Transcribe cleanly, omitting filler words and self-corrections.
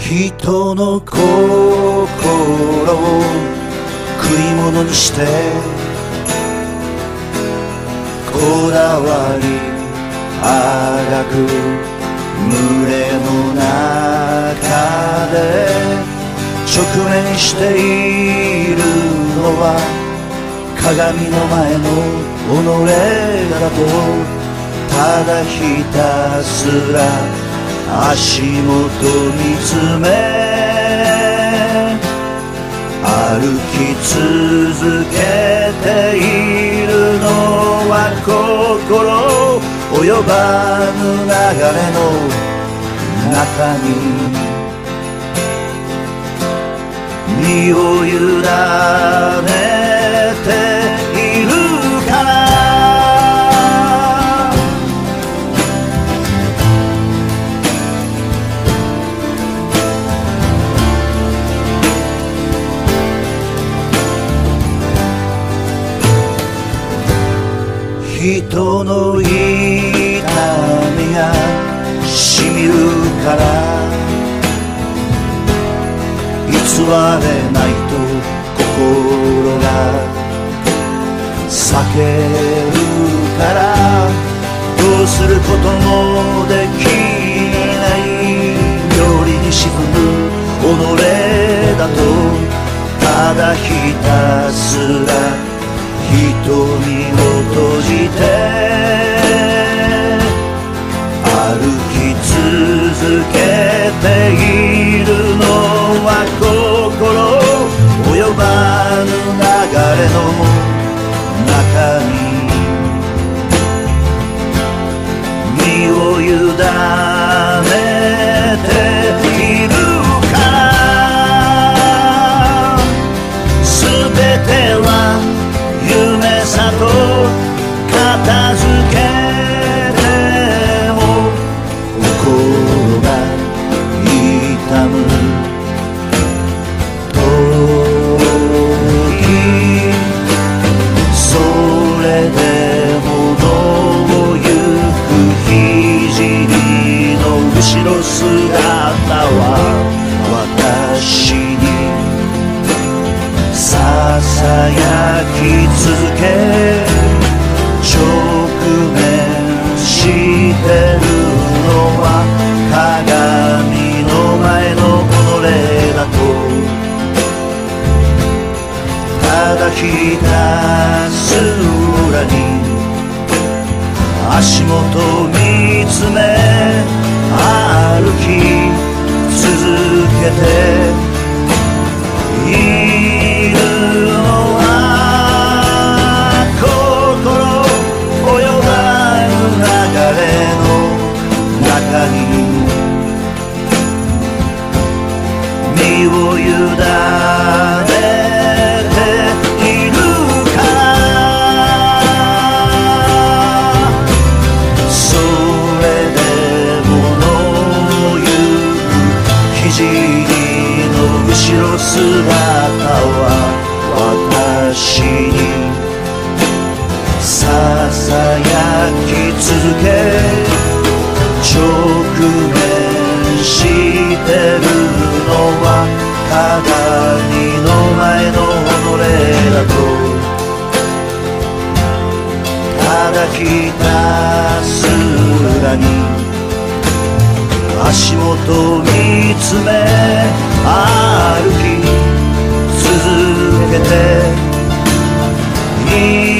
人の心を食い物にしてこだわりあがく群れの中で直面しているのは鏡の前の己だとただひたすら足元見つめ歩き続けているのは心及ばぬ流れの中に身を委ねているから人の痛みがしみるから偽れないと心が避けるからどうすることもできない料理に沈む己だとただひたすら瞳を閉じて歩き続けているのは心及ばぬ流れの中に身を委ねているから全ては夢さと片付けても心が痛む時それでもどうゆく聖の後ろ姿は私にささやき続け直面してるのは鏡の前の己だとただひたすらに足元見つめ歩き続けているのは心及ばぬ流れの中に身を委ねているからそれでものゆく聖の後ろ姿は私にささやき続け直面してるのは鏡の前の己だとただひたすらに足元見つめ歩き続けて